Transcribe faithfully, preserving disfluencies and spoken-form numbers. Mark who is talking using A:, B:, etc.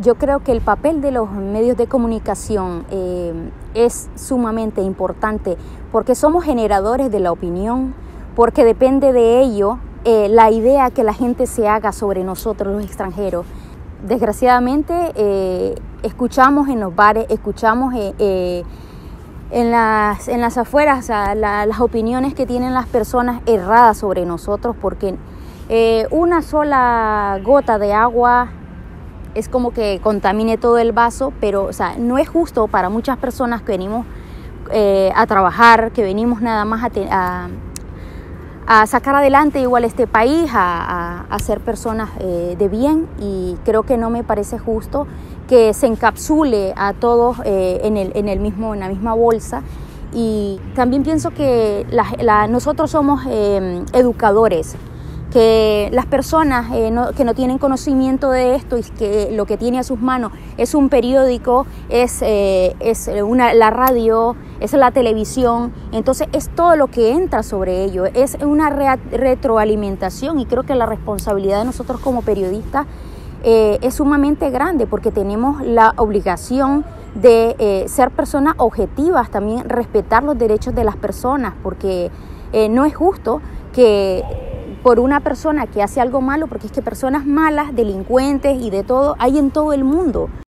A: yo creo que el papel de los medios de comunicación eh, es sumamente importante porque somos generadores de la opinión, porque depende de ello eh, la idea que la gente se haga sobre nosotros los extranjeros. Desgraciadamente eh, escuchamos en los bares, escuchamos eh, eh, en, las, en las afueras, o sea, la, las opiniones que tienen las personas erradas sobre nosotros, porque eh, una sola gota de agua es como que contamine todo el vaso, pero o sea, no es justo para muchas personas que venimos eh, a trabajar, que venimos nada más a, te, a, a sacar adelante igual este país, a, a, a ser personas eh, de bien, y creo que no me parece justo que se encapsule a todos eh, en, el, en, el mismo, en la misma bolsa. Y también pienso que la, la, nosotros somos eh, educadores, que las personas eh, no, que no tienen conocimiento de esto y que lo que tiene a sus manos es un periódico, es, eh, es una, la radio, es la televisión, entonces es todo lo que entra sobre ello, es una re retroalimentación, y creo que la responsabilidad de nosotros como periodistas eh, es sumamente grande, porque tenemos la obligación de eh, ser personas objetivas, también respetar los derechos de las personas, porque eh, no es justo que por una persona que hace algo malo, porque es que personas malas, delincuentes y de todo hay en todo el mundo.